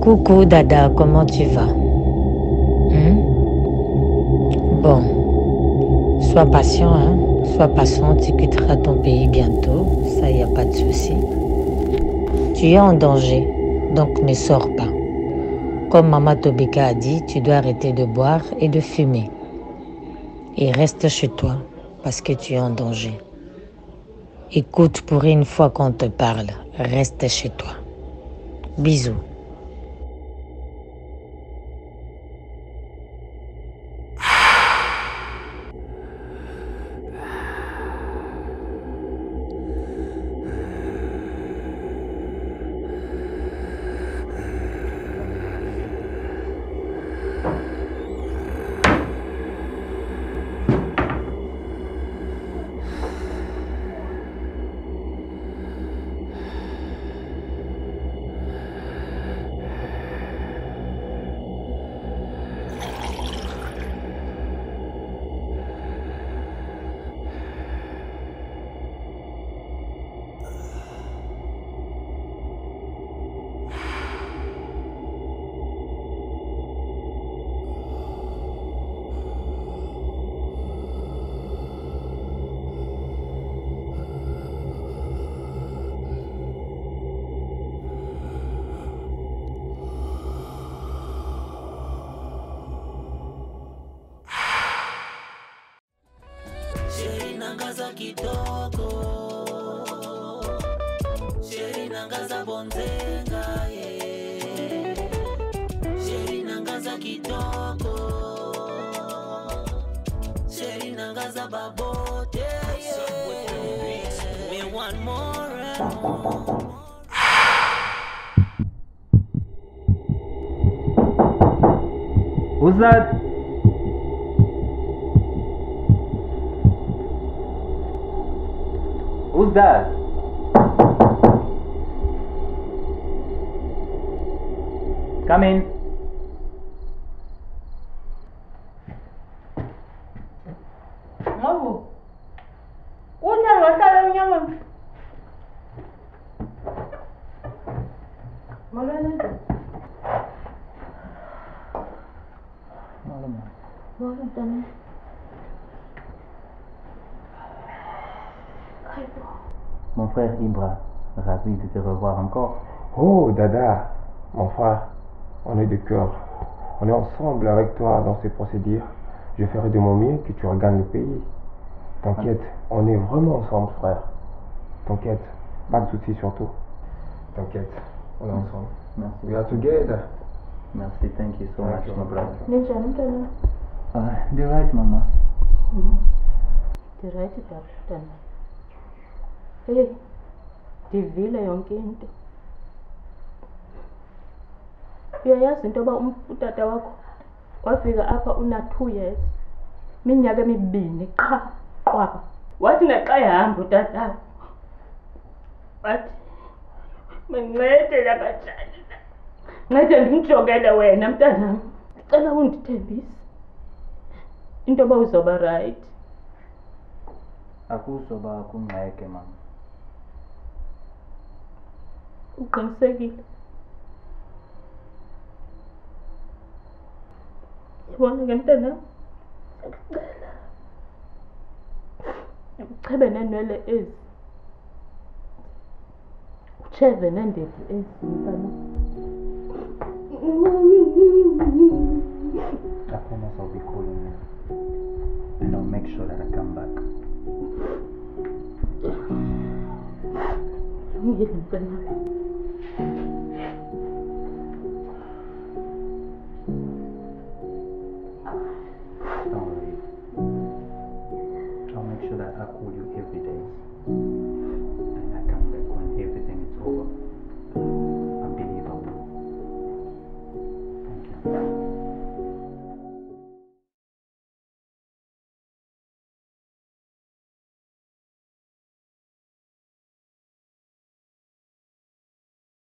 Coucou Dada, comment tu vas? Bon, sois patient, hein? Sois patient, tu quitteras ton pays bientôt, ça y a pas de souci. Tu es en danger, donc ne sors pas. Comme Maman Tobika a dit, tu dois arrêter de boire et de fumer. Et reste chez toi, parce que tu es en danger. Écoute pour une fois qu'on te parle, reste chez toi. Bisous. Nangaza kitoko, sheri nangaza bonzenga ye, sheri nangaza kitoko, sheri nangaza babote ye. We want more and more. Who's that? Who's that? Come in. Mabu. Uta wasala mnyama. Malana. Malana tani. Mon frère Ibra, ravi de te revoir encore. Oh, Dada, mon frère, on est de cœur. On est ensemble avec toi dans ces procédures. Je ferai de mon mieux que tu regagnes le pays. T'inquiète, on est vraiment ensemble, frère. T'inquiète, pas de soucis surtout. T'inquiète, on est ensemble. Merci. We are together. Merci, thank you so much, my brother. Ninjani. The right, Mama. The right tani. Hey, ndivile yonke into. Uyayazi into yoba utata wakho wafika apha una 2 years. Minyaka emibini qha qwaba. Wathi naxa ehamba utata. Wathi mncede la kanjani. Ncede ndimjongele wena mntanam. Cela undithembise. Into yoba uzoba right. Akuzoba kungxeke, Mama. Uqinisekile? Yabona ke mntanam, ndiyakucela uchebe neenwele ezi, utsheve neendebvu ezi mntanam. I promise I'll be calling you. And I'll make sure that I come back. Ngiyile mntanam.